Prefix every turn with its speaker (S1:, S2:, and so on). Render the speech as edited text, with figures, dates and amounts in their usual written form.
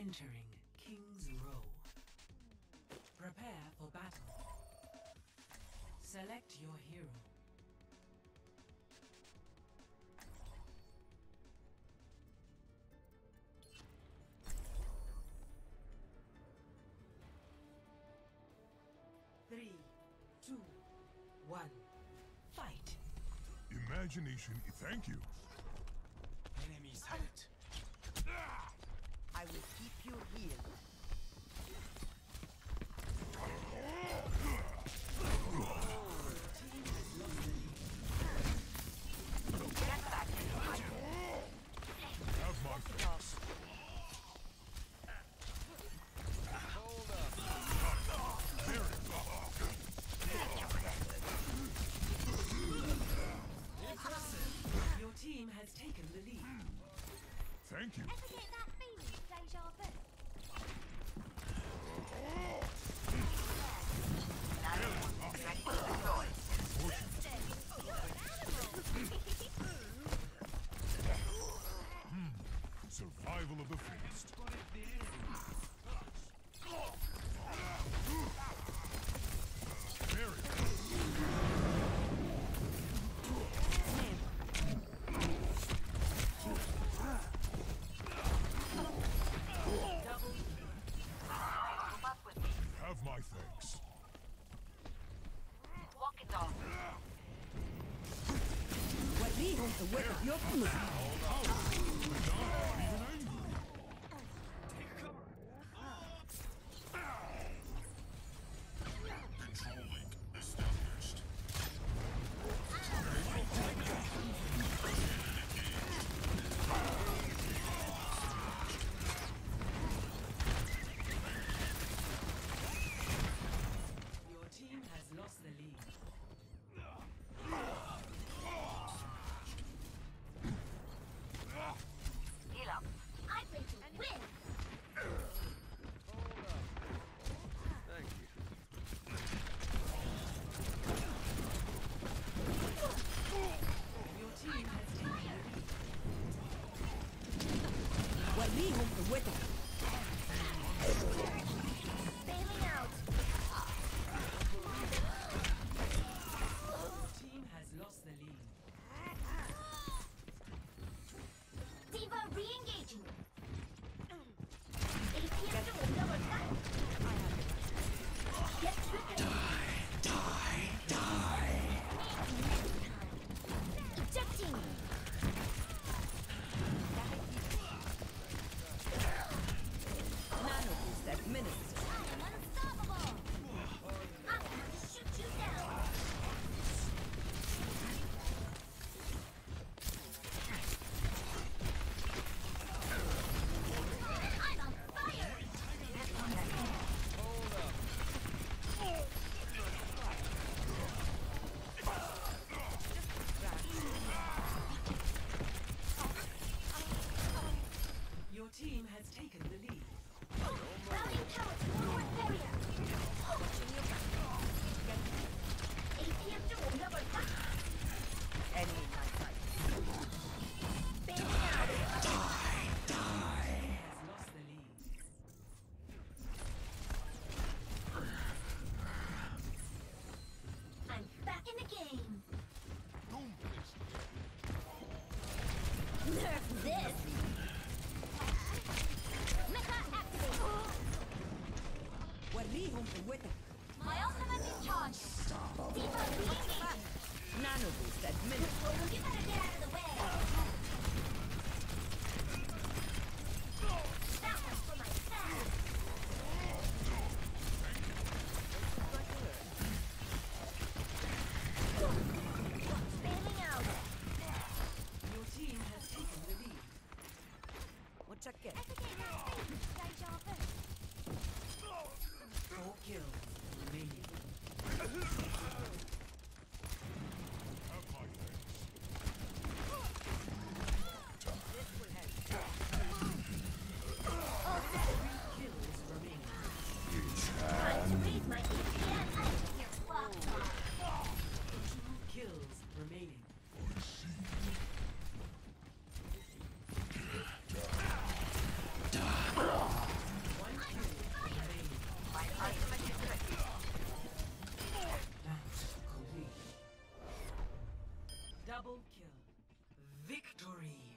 S1: Entering King's Row. Prepare for battle. Select your hero. Three, two, one, fight.
S2: Imagination, thank you.
S3: Enemy sight.
S4: I will keep you healed. Get back in the fight.
S2: Have my thanks.
S3: Hold up.
S1: Impressive. Your team has taken the lead.
S2: Thank you.
S5: Ever get that feeling of deja vu?
S2: Survival of the fittest. Very Have my thanks.
S4: Walk it off.
S6: وريهم قوتك يطلب.
S2: Control link established.
S1: Your team has lost the lead.
S4: Heal up.
S5: I'm ready to win!
S3: Hold up. Thank you.
S1: Your team has taken the lead.
S6: وريهم قوتك.
S5: Bailing out!
S1: Your team has lost the lead.
S5: Diva re-engaging! APM to double back! Get triggered! Die! Ejecting!
S6: Nano boost administered.
S5: I'm unstoppable! I'm going to shoot you down! I'm on fire!
S3: Hold up.
S1: Your team has taken the lead.
S5: Rallying power to forward barrier! APM to double back!
S4: Enemy in my sight.
S5: Bailing out!
S1: Has lost the lead.
S5: I'm back in the game! Nerf this! Mecha activate!
S6: وريهم قوتك.
S5: My ultimate is charged! Diva re-engaging!
S6: Nano boost administered.
S5: You better get out of the way! That was for my fans! Bailing out!
S1: Your team has taken the lead.
S6: متشكر.
S5: Ever get that feeling of deja vu?
S1: 4 kills remaining.
S2: Have my thanks.
S1: 3 kills remaining.
S5: Time to raise my APM and your clock.
S1: 2 kills remaining.
S2: I see.
S1: Double kill. Victory.